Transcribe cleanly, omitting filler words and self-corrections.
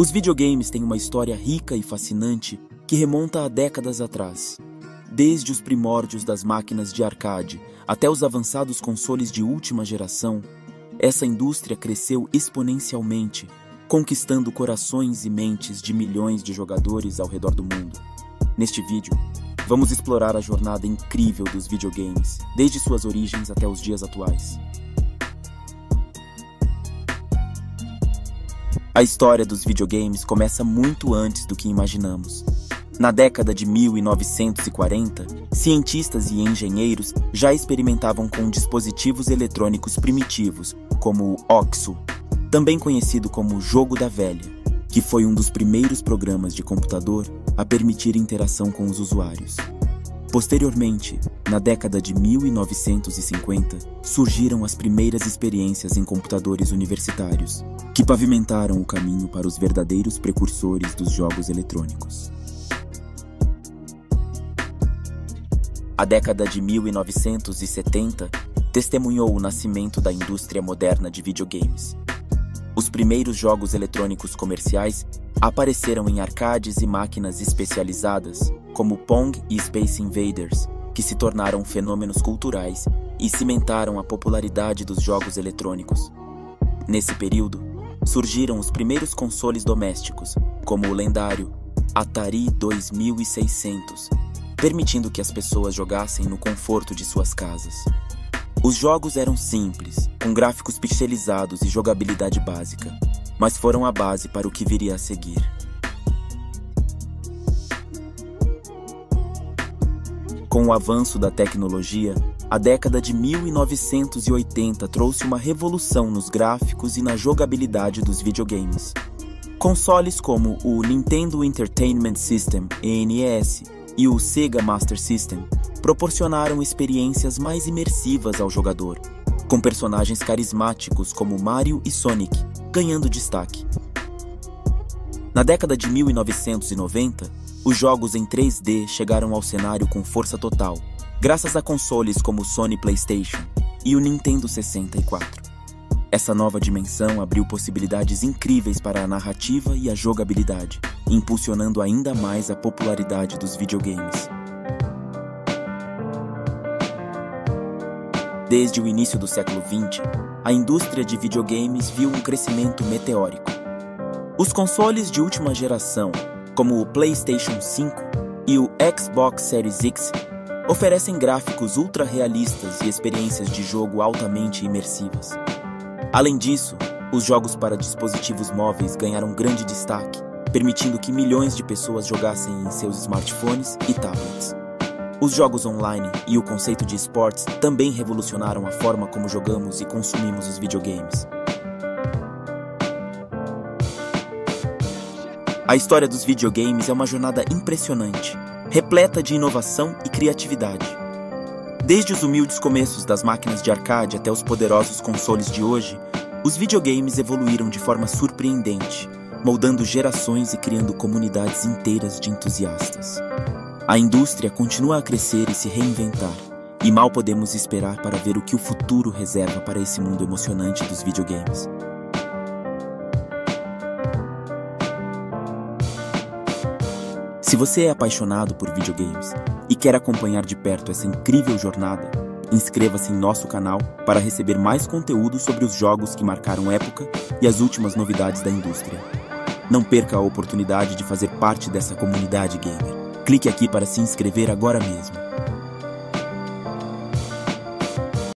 Os videogames têm uma história rica e fascinante que remonta a décadas atrás. Desde os primórdios das máquinas de arcade até os avançados consoles de última geração, essa indústria cresceu exponencialmente, conquistando corações e mentes de milhões de jogadores ao redor do mundo. Neste vídeo, vamos explorar a jornada incrível dos videogames, desde suas origens até os dias atuais. A história dos videogames começa muito antes do que imaginamos. Na década de 1940, cientistas e engenheiros já experimentavam com dispositivos eletrônicos primitivos, como o OXO, também conhecido como Jogo da Velha, que foi um dos primeiros programas de computador a permitir interação com os usuários. Posteriormente, na década de 1950, surgiram as primeiras experiências em computadores universitários, que pavimentaram o caminho para os verdadeiros precursores dos jogos eletrônicos. A década de 1970 testemunhou o nascimento da indústria moderna de videogames. Os primeiros jogos eletrônicos comerciais apareceram em arcades e máquinas especializadas, como Pong e Space Invaders, que se tornaram fenômenos culturais e cimentaram a popularidade dos jogos eletrônicos. Nesse período, surgiram os primeiros consoles domésticos, como o lendário Atari 2600, permitindo que as pessoas jogassem no conforto de suas casas. Os jogos eram simples, com gráficos pixelizados e jogabilidade básica, mas foram a base para o que viria a seguir. Com o avanço da tecnologia, a década de 1980 trouxe uma revolução nos gráficos e na jogabilidade dos videogames. Consoles como o Nintendo Entertainment System, NES, e o Sega Master System proporcionaram experiências mais imersivas ao jogador, com personagens carismáticos como Mario e Sonic ganhando destaque. Na década de 1990, os jogos em 3D chegaram ao cenário com força total, graças a consoles como o Sony PlayStation e o Nintendo 64. Essa nova dimensão abriu possibilidades incríveis para a narrativa e a jogabilidade, impulsionando ainda mais a popularidade dos videogames. Desde o início do século XX, a indústria de videogames viu um crescimento meteórico. Os consoles de última geração, como o PlayStation 5 e o Xbox Series X, oferecem gráficos ultra-realistas e experiências de jogo altamente imersivas. Além disso, os jogos para dispositivos móveis ganharam grande destaque, permitindo que milhões de pessoas jogassem em seus smartphones e tablets. Os jogos online e o conceito de esportes também revolucionaram a forma como jogamos e consumimos os videogames. A história dos videogames é uma jornada impressionante, repleta de inovação e criatividade. Desde os humildes começos das máquinas de arcade até os poderosos consoles de hoje, os videogames evoluíram de forma surpreendente, moldando gerações e criando comunidades inteiras de entusiastas. A indústria continua a crescer e se reinventar, e mal podemos esperar para ver o que o futuro reserva para esse mundo emocionante dos videogames. Se você é apaixonado por videogames e quer acompanhar de perto essa incrível jornada, inscreva-se em nosso canal para receber mais conteúdo sobre os jogos que marcaram época e as últimas novidades da indústria. Não perca a oportunidade de fazer parte dessa comunidade gamer. Clique aqui para se inscrever agora mesmo.